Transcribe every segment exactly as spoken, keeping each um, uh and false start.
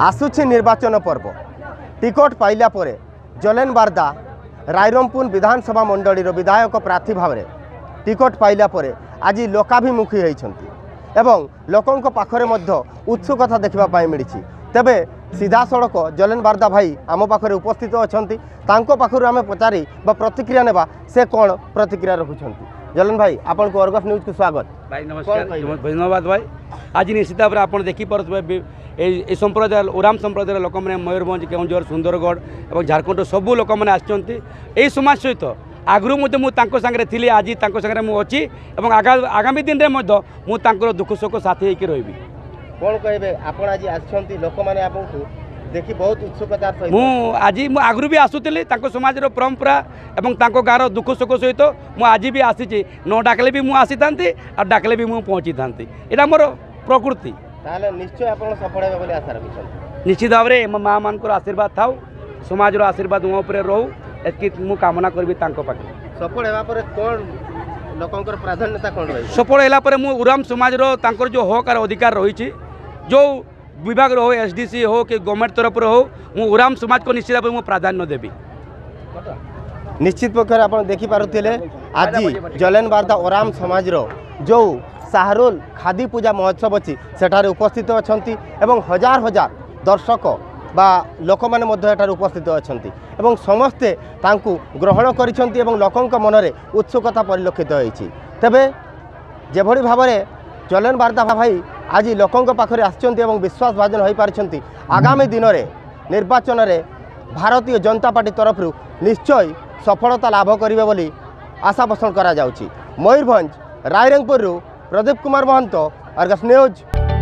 आसुछि निर्वाचन पर्व टिकट पाइला परे जलेन बारदा रायरंगपुर विधानसभा मंडलीर विधायक प्रार्थी भाव में टिकट पाइला परे आज लोकाभिमुखी होइछंती एवं लोकंक पाखरे मध्य उत्सुकता देखा मिली। तेबे सीधा सड़क जलेन बारदा भाई आम पाखरे उपस्थित अछंती तांको पाखरु आमे पचारी बा प्रतिक्रिया नेबा से कौन प्रतिक्रिया रखुछंती। जलेन भाई आपन को अर्गस न्यूज को स्वागत। भाई नमस्कार धन्यवाद भाई। आज निश्चित भाव आपड़ देखिपे ये संप्रदाय ओराम संप्रदायर लोक मैंने मयूरभंज केउंझर सुंदरगढ़ और झारखंड सबू लोक मैंने आसि समाज सहित आगु मुझे सांगे थी आज सांगे मुझे अच्छी आगामी दिन में मुझे दुख सुख साथी होकर रही। कौन कहे आप आज आसछंती लोक माने आपको देखि बहुत उत्सुकता सहित मु आज मु आगु भी आसुली समाज परंपरा और गाँव दुख सुख सहित मुझे आज भी आसी न डाकले भी मुझे आसी था डाकले भी मुझे पहुँची था। यहाँ मोर प्रकृति निश्चय आप सफल हे बोली आशा रखिछन। निश्चित भाव में माँ मान आशीर्वाद था समाज आशीर्वाद मो उपर रहू एति मु कामना करी पाखे सफल हेबा परे कोन लोकंकर प्राधान्यता कोन रही सफल हैला परे मु उराम समाज रो तांकर जो हक और अधिकार रही जो विभाग हो एसडीसी हो कि गवर्नमेंट तरफ हो मु उराम समाज को निश्चित भाव में प्राधान्य देवी। निश्चित प्रकार आप देखी पारुथिले आज जलेन बारदा ओराम समाज रो जो साहरोल खादी पूजा महोत्सव अच्छी सेठारे उपस्थित अछंती एवं हजार हजार दर्शक बा लोक माने मध्य एठारे उपस्थित अछंती एवं समस्ते तांकु ग्रहण करिसंती एवं लोकंक मनरे उत्सुकता परिलक्षित होईछि। तेबे जेभଳି भाबरे जलेन बारदा भाई आज लोकंक पाखरे आछंती एवं विश्वास भाजन होई पारिसंती आगामी दिन में निर्वाचन में भारतीय जनता पार्टी तरफ निश्चय सफलता लाभ करिवे बोली आशा पोषण करा जाउछि। Mayurbhanj Rairangpur Pradeep Kumar Mahant Argus news.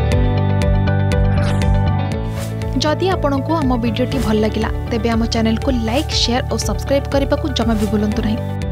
जदि आपंक आम भिडी भल लगा तेब आम चैनल को लाइक शेयर और सब्सक्राइब करने को जमा भी भूलु नहीं।